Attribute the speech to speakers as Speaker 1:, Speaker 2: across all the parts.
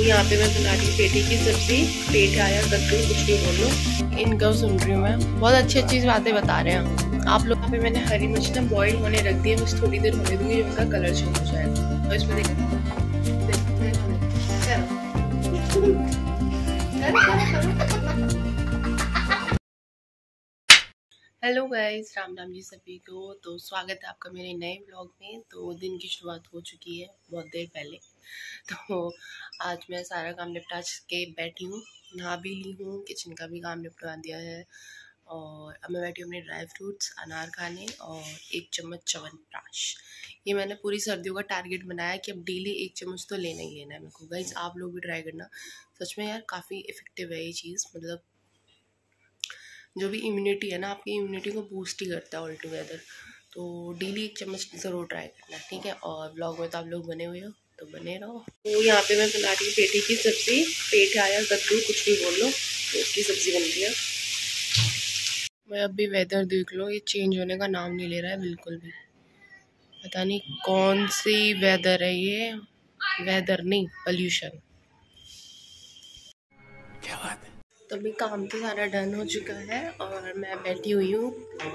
Speaker 1: यहाँ पे मैं बना रही हूँ पेठी की सब्जी। पेठ आया कद्दू कुछ भी बोलो, इनका सुन रही हूँ मैं। बहुत अच्छी अच्छी बातें बता रहे हैं आप लोग। यहाँ पे मैंने हरी मिर्च ना बॉईल होने रख दी है, बस थोड़ी देर होने दूंगी, उनका कलर चेंज हो जाएगा। और इसमें देखो हेलो गाइस, राम राम जी सभी को। तो स्वागत है आपका मेरे नए ब्लॉग में। तो दिन की शुरुआत हो चुकी है बहुत देर पहले। तो आज मैं सारा काम निपटा के बैठी हूँ, नहा भी ली हूँ, किचन का भी काम निपटा दिया है। और अब मैं बैठी हूँ अपने ड्राई फ्रूट्स अनार खाने और 1 चम्मच च्यवनप्राश। ये मैंने पूरी सर्दियों का टारगेट बनाया कि अब डेली 1 चम्मच तो लेना ही लेना है मेरे को। गाइस आप लोग भी ट्राई करना, सच में यार काफ़ी इफेक्टिव है ये चीज़। मतलब जो भी इम्यूनिटी है ना, आपकी इम्यूनिटी को बूस्ट ही करता है ऑल टुगेदर। तो डेली 1 चम्मच ज़रूर ट्राई करना, ठीक है। और ब्लॉग में तो आप लोग बने हुए हो तो बने रहो। तो यहाँ पे मैं बना रही हूँ पेठी की सब्ज़ी। पेठ आया कद्दू कुछ भी बोल लो, तो उसकी सब्ज़ी बन रही है। मैं अभी वेदर देख लो, ये चेंज होने का नाम नहीं ले रहा है बिल्कुल भी। पता नहीं कौन सी वेदर है ये, वेदर नहीं पोल्यूशन। क्या बात है। तो अभी काम तो सारा डन हो चुका है और मैं बैठी हुई हूँ,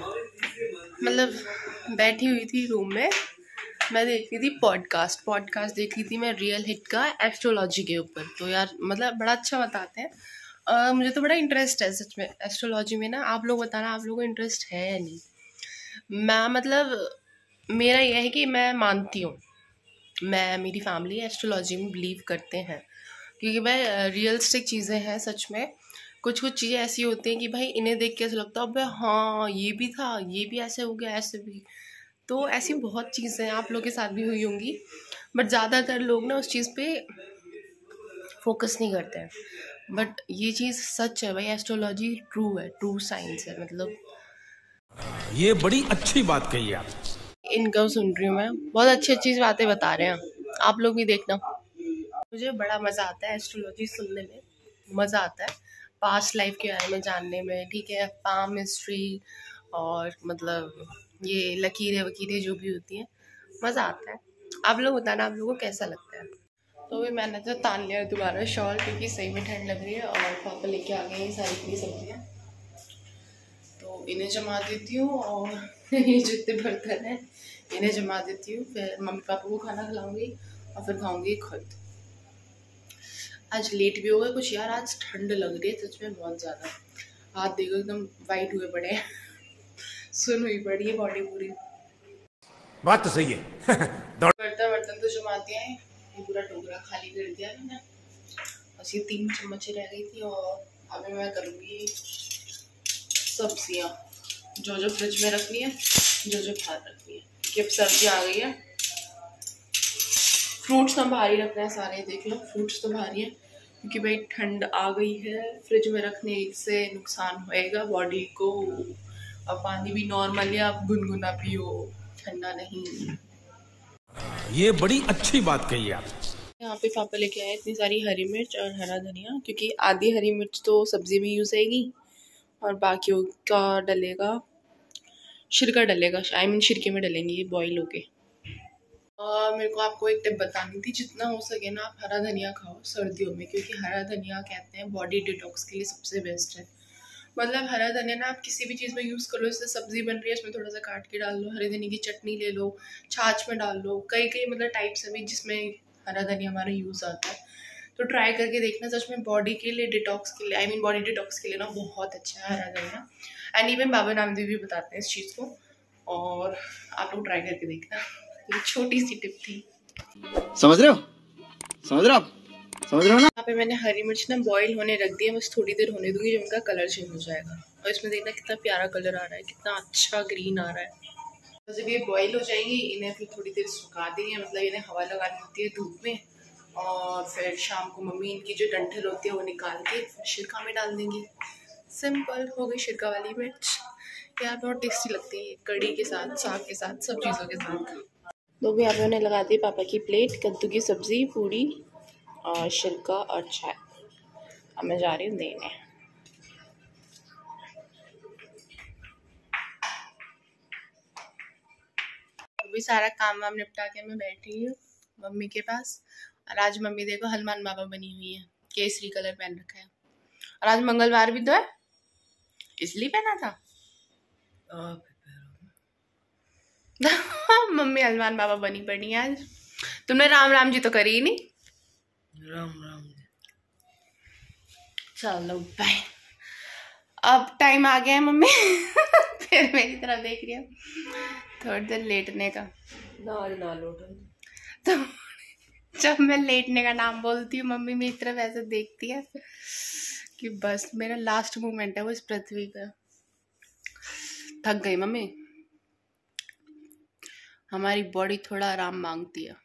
Speaker 1: मतलब बैठी हुई थी रूम में। मैं देख रही थी पॉडकास्ट देख रही थी मैं, रियल हिट का एस्ट्रोलॉजी के ऊपर। तो यार मतलब बड़ा अच्छा बताते हैं। मुझे तो बड़ा इंटरेस्ट है सच में एस्ट्रोलॉजी में ना। आप लोग बताना आप लोगों को इंटरेस्ट है या नहीं। मैं मतलब मेरा यह है कि मैं मानती हूँ, मेरी फैमिली एस्ट्रोलॉजी में बिलीव करते हैं, क्योंकि भाई रियलिस्टिक चीज़ें हैं सच में। कुछ कुछ चीज़ें ऐसी होती हैं कि भाई इन्हें देख के ऐसा लगता है अबे हाँ ये भी था, ये भी ऐसे हो गया, ऐसे भी। तो ऐसी बहुत चीज़ें आप लोग के साथ भी हुई होंगी, बट ज़्यादातर लोग ना उस चीज़ पे फोकस नहीं करते हैं। बट ये चीज़ सच है भाई, एस्ट्रोलॉजी ट्रू है, ट्रू साइंस है। मतलब
Speaker 2: ये बड़ी अच्छी बात कही आप।
Speaker 1: इनका सुन रही हूँ मैं, बहुत अच्छी अच्छी बातें बता रहे हैं आप लोग भी देखना। मुझे बड़ा मज़ा आता है एस्ट्रोलॉजी सुनने में, मज़ा आता है पास्ट लाइफ के बारे में जानने में, ठीक है। पाम हिस्ट्री और मतलब ये लकीरें वकीरें जो भी होती हैं, मज़ा आता है। आप लोग बताना आप लोगों को कैसा लगता है। तो भी मैंने तो तान लिया दोबारा शॉल, क्योंकि सही में ठंड लग रही है। और पापा लेके आ गए हैं सारी इतनी सब्जियाँ, तो इन्हें जमा देती हूँ। और ये जितने बर्तन हैं इन्हें जमा देती हूँ, फिर मम्मी पापा को खाना खिलाऊंगी और फिर खाऊंगी खुद। आज लेट भी हो गए कुछ यार, आज ठंड लग रही है सच में बहुत ज़्यादा। हाथ देखो एकदम वाइट हुए पड़े हैं सुन हुई पड़ी है बॉडी पूरी।
Speaker 2: बात तो सही है
Speaker 1: बर्तन तो जमा दिया है, ये पूरा टोकरा खाली कर दिया मैंने। बस ये 3 चम्मच रह गई थी। और अभी मैं करूँगी सब्जियाँ, जो फ्रिज में रखनी है, जो बाहर रखनी है, कि अब सर्दी आ गई है। फ्रूट्स तो बाहर ही रखना है सारे, देख लो फ्रूट्स तो बाहर ही है, क्योंकि भाई ठंड आ गई है। फ्रिज में रखने से नुकसान होएगा बॉडी को। और पानी भी नॉर्मली आप गुनगुना पियो, ठंडा नहीं।
Speaker 2: ये बड़ी अच्छी बात कही आप।
Speaker 1: यहाँ पे पापा लेके आए इतनी सारी हरी मिर्च और हरा धनिया, क्योंकि आधी हरी मिर्च तो सब्जी में यूज़ आएगी और बाकियों का डलेगा, छिलका डलेगा, आई मीन छिलके में डलेंगे ये बॉईल होके। मेरे को आपको एक टिप बतानी थी, जितना हो सके ना आप हरा धनिया खाओ सर्दियों में, क्योंकि हरा धनिया कहते हैं बॉडी डिटॉक्स के लिए सबसे बेस्ट है। मतलब हरा धनिया ना आप किसी भी चीज़ में यूज़ कर लो, जैसे सब्जी बन रही है इसमें थोड़ा सा काट के डाल लो, हरे धनिया की चटनी ले लो, छाछ में डाल लो, कई कई मतलब टाइप्स है जिसमें हरा धनिया हमारा यूज़ आता है। तो ट्राई करके देखना, सच में बॉडी के लिए डिटॉक्स के लिए, आई मीन बॉडी डिटॉक्स के लिए ना बहुत अच्छा है हरा धनिया। एंड इवन बाबा रामदेव भी बताते हैं इस चीज़ को, और आप लोग ट्राई करके देखना। ये छोटी सी टिप थी।
Speaker 3: समझ रहे हो ना।
Speaker 1: यहाँ पे मैंने हरी मिर्च ना बॉईल होने रख दी है, बस थोड़ी देर होने दूंगी, जो उनका कलर चेंज हो जाएगा। और इसमें देखना कितना प्यारा कलर आ रहा है, कितना अच्छा ग्रीन आ रहा है। तो जब ये बॉईल हो जाएंगी इन्हें फिर थोड़ी देर सुखा देंगे, मतलब इन्हें हवा लगानी होती है धूप में। और फिर शाम को मम्मी इनकी जो डंठल होती है वो निकाल के सिरका में डाल देंगी। सिंपल हो गई शिरका वाली मिर्च। यार बहुत टेस्टी लगती है कड़ी के साथ, साग के साथ, सब चीज़ों के साथ। तो भी आप ने लगा दी पापा की प्लेट, कद्दू की सब्जी, पूरी और छिलका और चाय। अब मैं जा रही हूँ देने। अभी सारा काम वाम निपटा के मैं बैठी हूँ मम्मी के पास। और आज मम्मी देखो हनुमान बाबा बनी हुई है, केसरी कलर पहन रखा है। और आज मंगलवार भी तो है, इसलिए पहना था। मम्मी हनुमान बाबा बनी पड़ी है आज। तुमने राम राम जी तो करी ही नहीं।
Speaker 3: राम राम जी।
Speaker 1: चलो बाय। अब टाइम आ गया है मम्मी फिर मेरी तरफ देख रही है थोड़ी देर लेटने का।
Speaker 3: ना लौटो।
Speaker 1: तो जब मैं लेटने का नाम बोलती हूँ मम्मी मेरी तरफ ऐसे देखती है कि बस मेरा लास्ट मोमेंट है वो इस पृथ्वी पे। थक गई मम्मी, हमारी बॉडी थोड़ा आराम मांगती है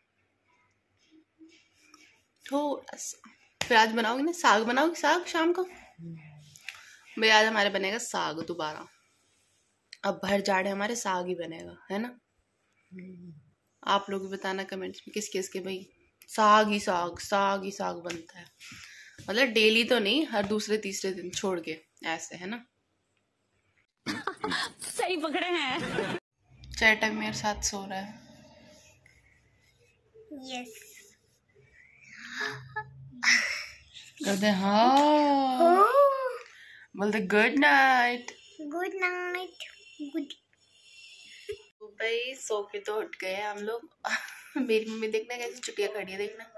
Speaker 1: थोड़ा सा। फिर आज बनाओगी ना साग, बनाओगी साग शाम को? भाई आज हमारे बनेगा साग दोबारा। अब भर जाड़े हमारे साग ही बनेगा, है ना? आप लोग भी बताना कमेंट्स में किस किस के भाई साग ही साग बनता है। मतलब डेली तो नहीं, हर दूसरे तीसरे दिन छोड़ के ऐसे, है ना?
Speaker 4: सही पकड़े हैं।
Speaker 1: चैटक मेरे साथ सो रहा है।
Speaker 4: यस।
Speaker 1: कहते हाँ, बोलते good night.
Speaker 4: Good night. Good.
Speaker 1: भाई सो के तो उठ गए हम लोग। मेरी मम्मी देखना कैसी चुटिया खड़ी है, देखना।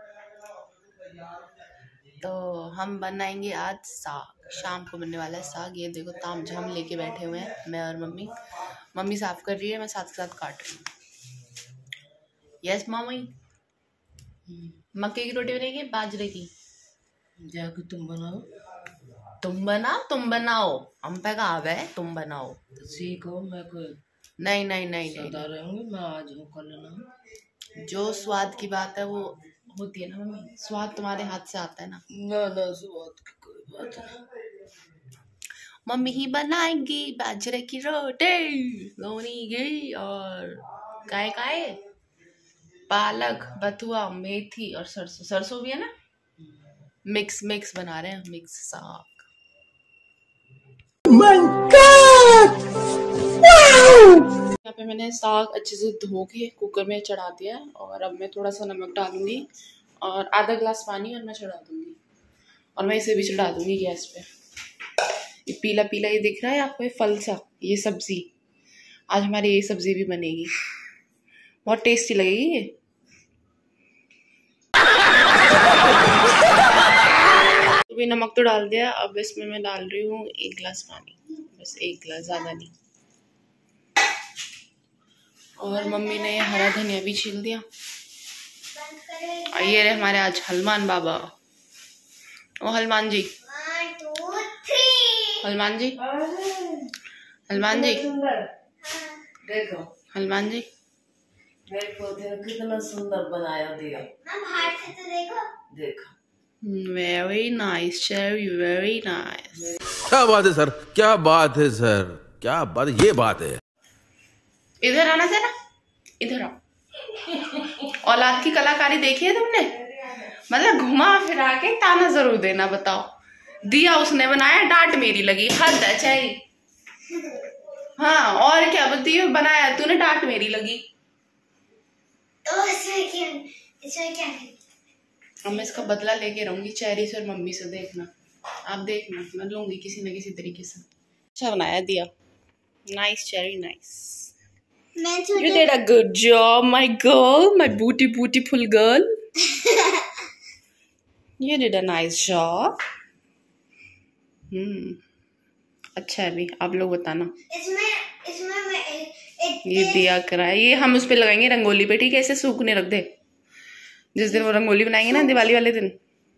Speaker 1: तो हम बनाएंगे आज साग, शाम को बनने वाला है साग। ये देखो ताम झाम लेके बैठे हुए हैं मैं और मम्मी। मम्मी साफ कर रही है, मैं साथ के साथ काट रही हूँ। Yes mummy. मक्के की रोटी बनेगी बाजरे की?
Speaker 3: जाके तुम बनाओ।
Speaker 1: तुम बनाओ हम पे कहा है तुम बनाओ।
Speaker 3: तो सीखो। मैं कोई
Speaker 1: नहीं
Speaker 3: सदा रहूंगी। मैं आज हूँ कल ना।
Speaker 1: जो स्वाद की बात है वो होती है ना मम्मी, स्वाद तुम्हारे हाथ से आता है ना।
Speaker 3: ना स्वाद की कोई बात नहीं।
Speaker 1: मम्मी ही बनाएंगी बाजरे की रोटी लोनी घी और काय पालक बथुआ मेथी और सरसों भी है ना। मिक्स बना रहे हैं, मिक्स साग। यहाँ पे मैंने साग अच्छे से धो के कुकर में चढ़ा दिया है और अब मैं थोड़ा सा नमक डालूंगी और आधा गिलास पानी और मैं चढ़ा दूंगी। और मैं इसे भी चढ़ा दूंगी गैस पे। ये पीला पीला ये दिख रहा है आपको, ये फल सा, ये सब्जी आज हमारी ये सब्जी भी बनेगी, बहुत टेस्टी लगेगी ये। तो भी नमक तो डाल दिया, अब इसमें मैं डाल रही हूँ 1 गिलास पानी, बस 1 गिलास, ज्यादा नहीं। और मम्मी ने हरा धनिया भी छील दिया। और ये रहे हमारे आज हनुमान बाबा। ओ हनुमान जी, हनुमान जी, हनुमान जी,
Speaker 3: देखो
Speaker 1: हनुमान जी,
Speaker 3: मेरे पौधे ने कितना सुंदर बनाया दिया। देखो।
Speaker 1: Very nice Cherry, very nice.
Speaker 2: क्या बात है सर, क्या बात है सर, क्या बात, ये बात है।
Speaker 1: इधर आना जरा, इधर आओ। औलाद की कलाकारी देखी है तुमने? मतलब घुमा फिरा के ताना जरूर देना। बताओ, दिया उसने बनाया, डांट मेरी लगी, हद है चाहिए। हाँ और क्या, दिया बनाया तूने, डांट मेरी लगी।
Speaker 4: तो इसमें क्या
Speaker 1: अब मैं इसका बदला लेके रहूंगी चेरी से और मम्मी से। देखना, आप देखना, मैं लूंगी किसी न किसी तरीके से। अच्छा बनाया दिया, nice Cherry, nice. You did a good job, my girl, my beautiful girl. You did a nice job. अच्छा है भी, आप लोग बताना।
Speaker 4: इसमें मैं
Speaker 1: ये दिया कराया, ये हम उस पे लगाएंगे रंगोली पे, ठीक है? ऐसे सूखने रख दे, जिस दिन वो रंगोली बनाएंगे ना दिवाली वाले दिन।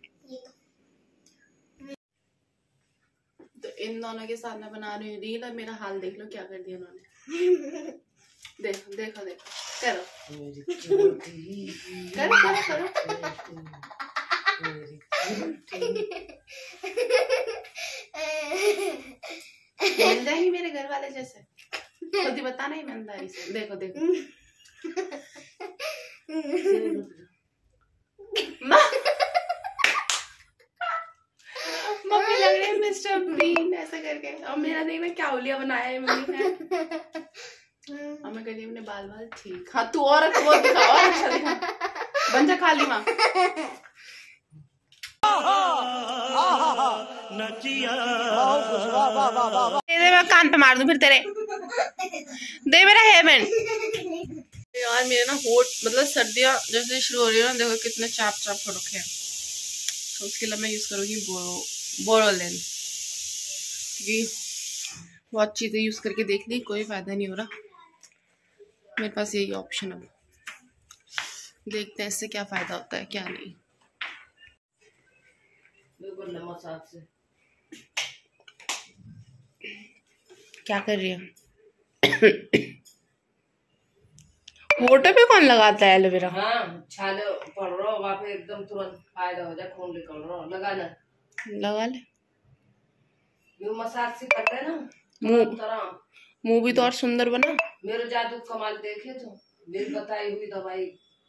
Speaker 1: तो इन दोनों के साथ मैं बना रही हूँ रील और मेरा हाल देख लो क्या कर दिया उन्होंने। देखो देखो देखो, करो करो। मिल जाएंगी मेरे घर वाले जैसे, खुद ही बताना ईमानदारी से। देखो देखो मम्मी लग रही है मिस्टर बीन ऐसा करके। और मेरा देखना क्या उलिया बनाया है मम्मी ने। और मैं करी अपने बाल ठीक। हाँ तू और वो दिखा, और अच्छा दिखा। बन जा खाली माँ। मैं कान पे मार दूं फिर तेरे। दे मेरा हेयर बैंड। यार मेरे ना होठ मतलब सर्दियाँ जैसे शुरू हो रही है ना, देखो कितने चाप चाप हो रखे हैं। तो उसके लिए मैं यूज करूंगी बोरोलिन, क्योंकि बहुत चीजें यूज करके देख ली, कोई फायदा नहीं हो रहा। मेरे पास यही ऑप्शन है, देखते हैं इससे क्या फायदा होता है क्या नहीं।
Speaker 3: बिल्कुल मसाज से
Speaker 1: क्या कर रही है? होठों पे कौन लगाता है एलोवेरा?
Speaker 3: हाँ, छाले पड़ रहा वहाँ पे एकदम तुरंत फायदा हो जाए, खून निकल रहा, लगा ले।
Speaker 1: लगा ले।
Speaker 3: ये मसाज से करते हैं ना,
Speaker 1: मुंह भी तो और सुंदर बना।
Speaker 3: मेरे जादू कमाल देखे तो मेरी बताई हुई दवाई।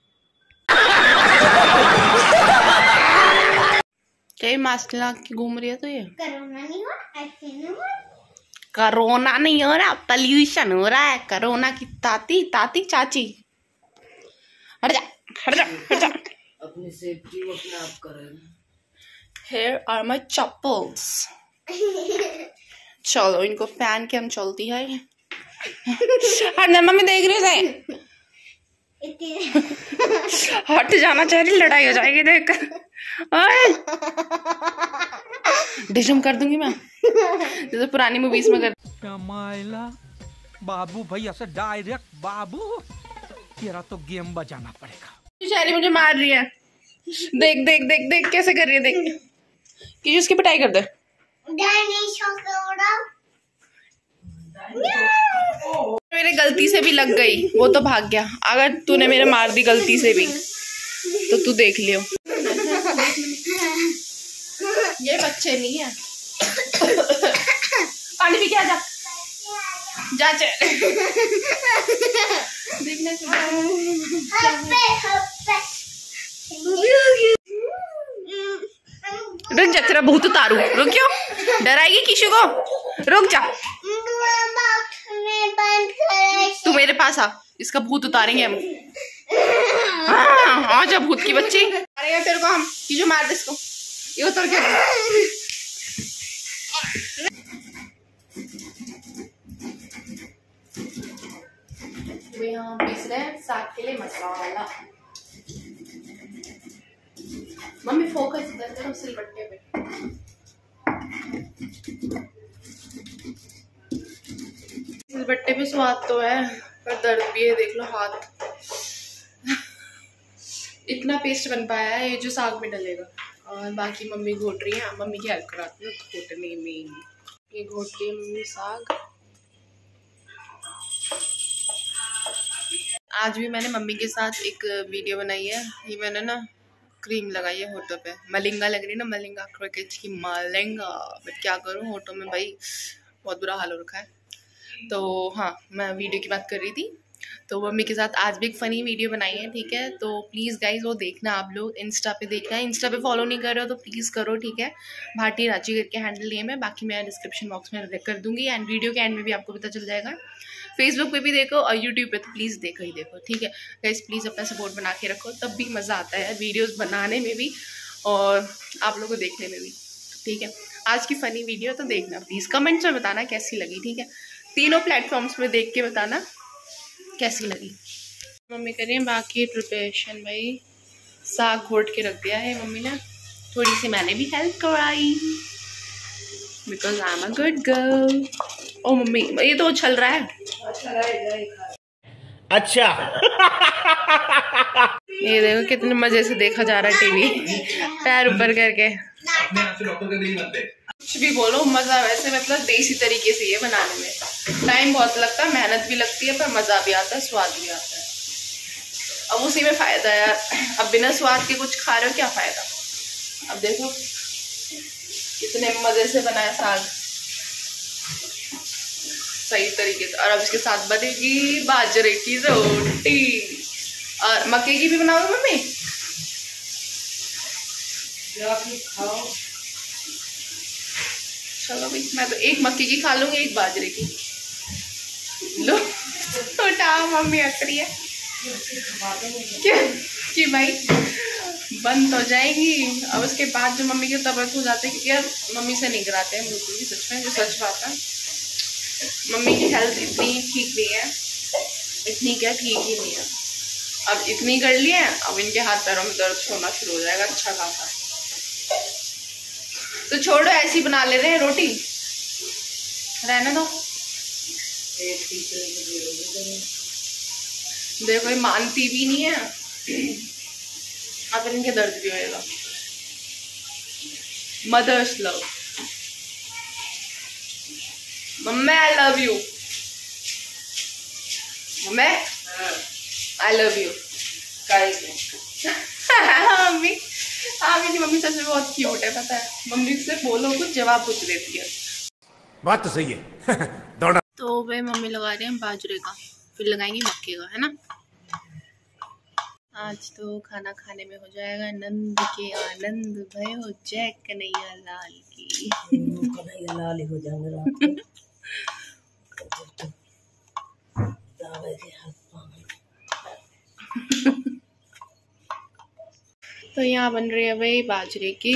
Speaker 1: क्या मास्क लगा के घूम रही है तो ये?
Speaker 4: कोरोना नहीं हुआ, ऐसे नहीं हुआ।
Speaker 1: कोरोना नहीं हो रहा, पॉल्यूशन हो रहा है। कोरोना की ताती ताती चाची। हट जा हट जा हट जा।
Speaker 3: अपनी सेफ्टी वो अपने आप करें।
Speaker 1: Here are my chappals. चलो इनको पहन के हम चलती है। हट मम्मी देख रही है। हट जाना चाहिए, लड़ाई हो जाएगी देख कर। डिशम कर दूंगी मैं, जैसे पुरानी मूवीज में कर।
Speaker 2: माइला बाबू भैया से डायरेक्ट बाबू, तेरा तो गेम बजाना पड़ेगा।
Speaker 1: शायरी मुझे मार रही है। देख देख देख देख कैसे कर रही है, देख कि उसकी पिटाई कर दे। मेरे गलती से भी लग गई, वो तो भाग गया। अगर तूने मेरे मार दी गलती से भी तो तू देख लियो। ये बच्चे नहीं है। पानी पी के आ जा, जा देखना रुक जा, तेरा भूत उतारू। रुक, क्यों डराएगी किसी को? रुक जा, तू मेरे पास आ, इसका भूत उतारेंगे हम। हाँ जा भूत की बच्ची। अरे तेरे को हम जो मार दे इसको, ये उतर के। यहाँ पीस रहे हैं साग के लिए मसाला। मम्मी फोकस इधर करो सिलबट्टे पे। सिलबट्टे पे स्वाद तो है पर दर्द भी है, देख लो हाथ। इतना पेस्ट बन पाया है ये जो साग में डलेगा। और बाकी मम्मी घोट रही है, मम्मी की हेल्प कराती हूँ घोटने में। ये घोट रही है मम्मी साग। आज भी मैंने मम्मी के साथ एक वीडियो बनाई है। ये मैंने ना क्रीम लगाई है होठों पे, मलिंगा लग रही है ना, मलिंगा क्रिकेट की मलिंगा। बट क्या करूँ, होठों में भाई बहुत बुरा हाल हो रखा है। तो हाँ, मैं वीडियो की बात कर रही थी। तो मम्मी के साथ आज भी एक फ़नी वीडियो बनाई है, ठीक है। तो प्लीज़ गाइज वो देखना, आप लोग इंस्टा पे देखना है। इंस्टा पे फॉलो नहीं कर रहे हो तो प्लीज़ करो, ठीक है। भाटी रांची करके हैंडल नेम है, बाकी मैं डिस्क्रिप्शन बॉक्स में कर दूँगी। एंड वीडियो के एंड में भी आपको पता चल जाएगा। फेसबुक पे भी देखो और यूट्यूब पे तो प्लीज़ देखो ही देखो, ठीक है गाइस। प्लीज़ अपना सपोर्ट बना के रखो, तब भी मज़ा आता है वीडियोस बनाने में भी और आप लोगों को देखने में भी, ठीक है। आज की फ़नी वीडियो तो देखना प्लीज़, कमेंट्स में बताना कैसी लगी, ठीक है। तीनों प्लेटफॉर्म्स में देख के बताना कैसी लगी। मम्मी कर रही है बाकी प्रिपरेशन, भाई साग घोट के रख दिया है मम्मी ने, थोड़ी सी मैंने भी हेल्प कराई because I am a good girl. ओ मम्मी ये तो उछल रहा है।
Speaker 2: अच्छा
Speaker 1: ये देखो कितने मजे से देखा जा रहा है टीवी, पैर ऊपर करके। कुछ भी बोलो, मजा वैसे मतलब देसी तरीके से ये बनाने में टाइम बहुत लगता है, मेहनत भी लगती है, पर मजा भी आता है, स्वाद भी आता है। अब उसी में फायदा है यार। अब बिना स्वाद के कुछ खा रहे हो, क्या फायदा। अब देखो कितने मजे से बनाया साग सही तरीके से। और अब इसके साथ बनेगी बाजरे की रोटी और मक्के की भी बनाओगे मम्मी?
Speaker 3: खाओ।
Speaker 1: चलो भाई, मैं तो एक मक्के की खा लूंगी, एक बाजरे की। लो छोटा मम्मी हंस रही है। क्या कि भाई बंद हो जाएगी। अब उसके बाद जो मम्मी की तबीयत हो जाती है, क्योंकि यार मम्मी से नहीं कराते हैं बिल्कुल भी, सच में जो सच बात है। मम्मी की हेल्थ इतनी ठीक नहीं है, इतनी क्या ठीक ही नहीं है। अब इतनी कर ली है, अब इनके हाथ पैरों में दर्द होना शुरू हो जाएगा अच्छा खासा। तो छोड़ो, ऐसी बना ले रहे हैं रोटी, रहने दो। देखो ये मानती भी नहीं है, अब इनके दर्द भी होएगा। Mother's love, mummy I love you, mummy I love you. Mummy, हाँ मेरी मम्मी सच में बहुत क्यूट है, पता है। मम्मी से बोलो कुछ, जवाब कुछ देती है।
Speaker 5: बात तो सही है।
Speaker 1: तो वे मम्मी लगा रहे हैं बाजरे का, फिर लगाएंगे मक्के का, है ना। आज तो खाना खाने में हो जाएगा नंद के आनंद, भयो जय कन्हैया लाल की।
Speaker 3: कन्हैया लाल हो जाएंगे।
Speaker 1: तो यहाँ बन रही है भाई बाजरे की।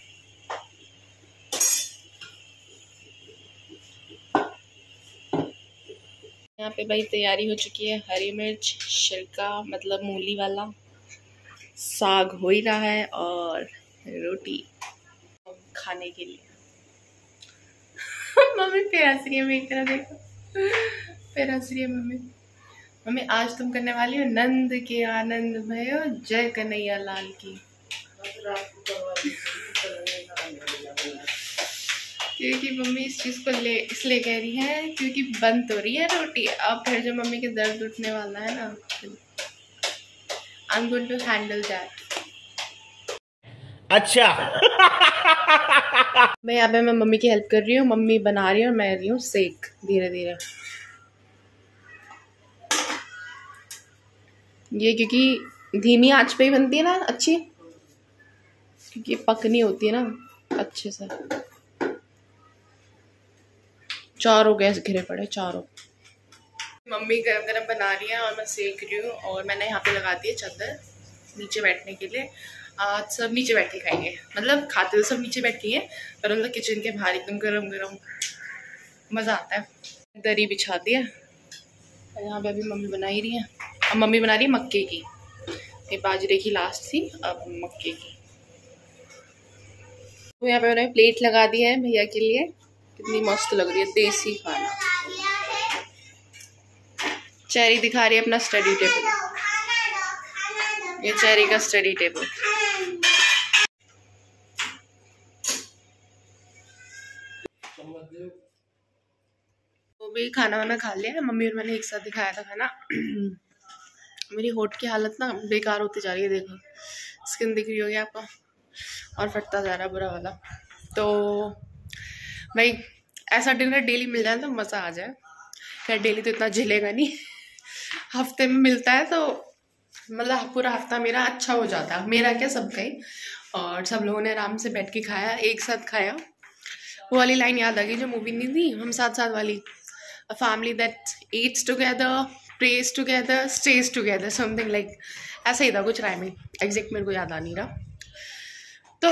Speaker 1: यहाँ पे भाई तैयारी हो चुकी है, हरी मिर्च छिलका मतलब मूली वाला, साग हो ही रहा है और रोटी खाने के लिए। मम्मी फिर हंस रही है, मेरी तरह देखो, फिर हंस रही है मम्मी। मम्मी आज तुम करने वाली हो नंद के आनंद भयो जय कन्हैया लाल की। क्योंकि मम्मी इस चीज को इसलिए कह रही है क्योंकि बंद हो रही है रोटी। अब फिर जो मम्मी के दर्द उठने वाला है ना, I am going to handle that.
Speaker 5: अच्छा।
Speaker 1: मैं यहाँ पे मैं मम्मी की हेल्प कर रही हूँ, मम्मी बना रही है और मैं रही हूँ सेक धीरे धीरे। ये क्योंकि धीमी आंच पे ही बनती है ना अच्छी, क्योंकि पकनी होती है ना अच्छे से। चारों गैस घिरे पड़े, चारों। मम्मी गरम गरम बना रही है और मैं सेक रही हूँ। और मैंने यहाँ पे लगा दी है चादर नीचे बैठने के लिए। आज सब नीचे बैठ के खाएंगे, मतलब खाते तो सब नीचे बैठ के हैं, पर मतलब किचन के बाहर एकदम गरम गरम मज़ा आता है। दरी बिछा दी है और यहाँ पे अभी मम्मी बना ही रही है। अब मम्मी बना रही है मक्के की, ये बाजरे की लास्ट थी, अब मक्के की। तो यहाँ पे मैंने प्लेट लगा दी है भैया के लिए, कितनी मस्त लग रही है देसी खाना। चेरी दिखा रही है अपना स्टडी टेबल, ये चेरी का स्टडी टेबल। वो भी खाना वाना खा लिया, मम्मी और मैंने एक साथ दिखाया था खाना। मेरी होठ की हालत ना बेकार होती जा रही है, देखो स्किन दिख रही होगी आपको, और फटता जा रहा है बुरा वाला। तो भाई ऐसा डिनर डेली मिल जाए तो मज़ा आ जाए। खैर डेली तो इतना झेलेगा नहीं, हफ्ते में मिलता है तो मतलब पूरा हफ्ता मेरा अच्छा हो जाता है, मेरा क्या सबका ही। और सब लोगों ने आराम से बैठ के खाया, एक साथ खाया। वो वाली लाइन याद आ गई जो मूवी नहीं थी हम साथ साथ वाली, a family that eats together, prays together, stays together, something like ऐसा ही था कुछ राय में, एग्जैक्ट मेरे को याद आ नहीं रहा। तो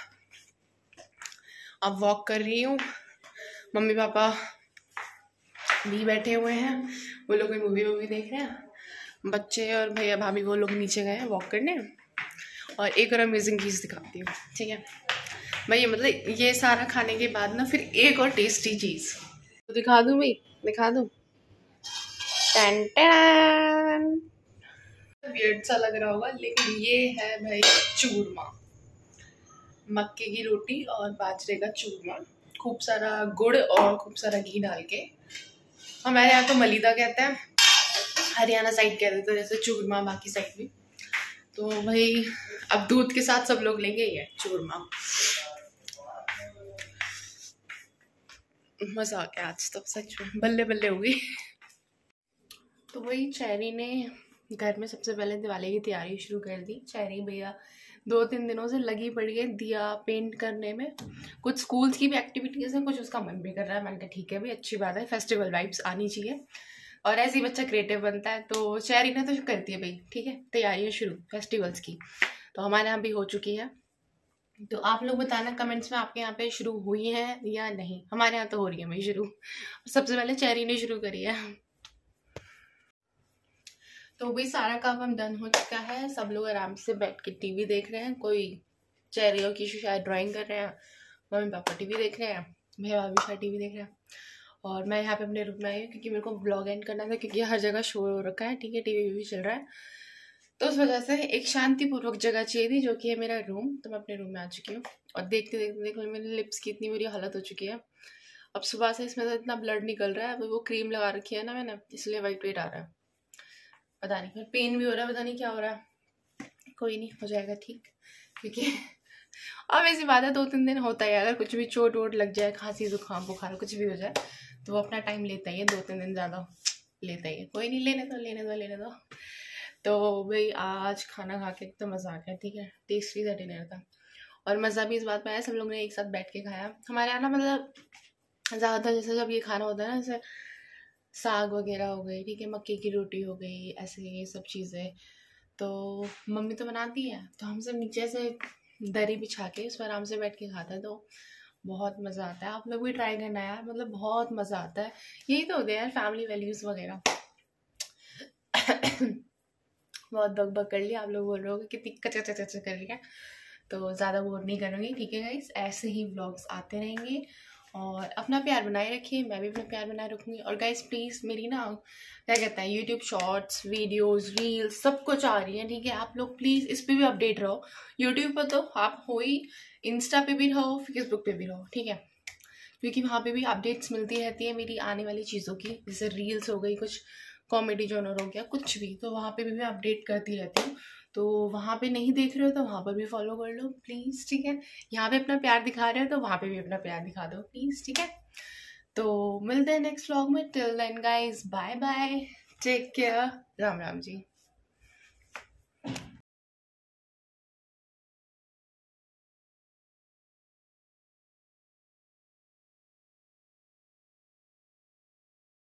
Speaker 1: अब वॉक कर रही हूँ, मम्मी पापा भी बैठे हुए हैं, वो लोग कोई मूवी देख रहे हैं। बच्चे और भैया भाभी वो लोग नीचे गए हैं वॉक करने। और एक और अमेजिंग चीज़ दिखाती हूँ, ठीक है भाई, मतलब ये सारा खाने के बाद ना फिर एक और टेस्टी चीज़ तो दिखा दूँ भाई, दिखा दूँ। टन टन, वियर्ड सा लग रहा होगा लेकिन ये है भाई चूरमा, मक्के की रोटी और बाजरे का चूरमा, खूब सारा गुड़ और खूब सारा घी डाल के। हमारे यहाँ तो मलीदा कहते हैं, हरियाणा साइड कह देते हैं जैसे चूरमा, बाकी साइड भी। तो भाई अब दूध के साथ सब लोग लेंगे ये चूरमा। मज़ा आ गया आज तो सच में, बल्ले बल्ले हो गई। तो वही चेरी ने घर में सबसे पहले दिवाली की तैयारी शुरू कर दी। चेरी भैया 2-3 दिनों से लगी पड़ी है दिया पेंट करने में। कुछ स्कूल्स की भी एक्टिविटीज़ हैं, कुछ उसका मन भी कर रहा है। मैंने कहा ठीक है भाई, अच्छी बात है, फेस्टिवल वाइब्स आनी चाहिए। और ऐसे ही बच्चा क्रिएटिव बनता है। तो चेरी ने तो करती है भाई, ठीक है, तैयारियां शुरू फेस्टिवल्स की, तो हमारे यहाँ भी हो चुकी है। तो आप लोग बताना कमेंट्स में आपके यहाँ पे शुरू हुई है या नहीं। हमारे यहाँ तो हो रही है भाई शुरू, सबसे पहले चेरी ने शुरू करी है। तो भाई सारा काम हम डन हो चुका है, सब लोग आराम से बैठ के टीवी देख रहे हैं। कोई चेरी और किशु शायद ड्राइंग कर रहे हैं, मम्मी पापा टीवी देख रहे हैं, भैया भी शायद टीवी देख रहे हैं, और मैं यहाँ पे अपने रूम में आई हूँ क्योंकि मेरे को ब्लॉग एंड करना था, क्योंकि हर जगह शोर हो रखा है, ठीक है, टीवी भी चल रहा है, तो उस वजह से एक शांतिपूर्वक जगह चाहिए थी, जो कि है मेरा रूम। तो मैं अपने रूम में आ चुकी हूँ, और देखते देखते देखो मेरी लिप्स की इतनी बुरी हालत हो चुकी है। अब सुबह से इसमें तो इतना ब्लड निकल रहा है, वो क्रीम लगा रखी है ना मैंने, इसलिए वाइट वेट आ रहा है, पता नहीं, फिर पेन भी हो रहा है, पता नहीं क्या हो रहा है, कोई नहीं, हो जाएगा ठीक। क्योंकि अब ऐसी बात है 2-3 दिन होता है, अगर कुछ भी चोट वोट लग जाए, खांसी जुकाम बुखार कुछ भी हो जाए, तो वो अपना टाइम लेता ही है, 2-3 दिन ज़्यादा लेता ही है, कोई नहीं, लेने दो। तो भाई आज खाना खा के एकदम मज़ा आ गया, ठीक है, टेस्टी सा डिनर था, और मज़ा भी इस बात में आया, सब लोग ने एक साथ बैठ के खाया। हमारे यहाँ ना मतलब ज़्यादातर जैसे जब ये खाना होता है ना, जैसे साग वगैरह हो गई, ठीक है, मक्के की रोटी हो गई, ऐसे ये सब चीज़ें, तो मम्मी तो बनाती है, तो हम सब नीचे से दरी बिछा के उस पर आराम से बैठ के खाते हैं, तो बहुत मज़ा आता है। आप लोग भी ट्राई करना यार, मतलब बहुत मज़ा आता है। यही तो होते हैं यार फैमिली वैल्यूज़ वगैरह। बहुत बक कर लिया, आप लोग बोल रहे हो कितनी कच कर लिया, तो ज़्यादा बोर नहीं करूँगी, ठीक है गाइस, ऐसे ही व्लॉग्स आते रहेंगे, और अपना प्यार बनाए रखिए, मैं भी अपना प्यार बनाए रखूँगी। और गाइस प्लीज़ मेरी ना क्या कहते हैं यूट्यूब शॉर्ट्स, वीडियोस, रील्स सब कुछ आ रही है, ठीक है, आप लोग प्लीज़ इस पर भी अपडेट रहो। यूट्यूब पर तो आप हो ही, इंस्टा पे भी रहो, फेसबुक पे भी रहो, ठीक है, क्योंकि वहाँ पे भी अपडेट्स मिलती रहती है मेरी आने वाली चीज़ों की, जैसे रील्स हो गई, कुछ कॉमेडी जॉनर हो गया, कुछ भी, तो वहाँ पे भी मैं अपडेट करती रहती हूँ। तो वहाँ पे नहीं देख रहे हो तो वहाँ पर भी फॉलो कर लो प्लीज़, ठीक है। यहाँ पे अपना प्यार दिखा रहे हो तो वहाँ पे भी अपना प्यार दिखा दो प्लीज़, ठीक है। तो मिलते हैं नेक्स्ट व्लॉग में, till then guys bye bye, take care, Ram Ram जी।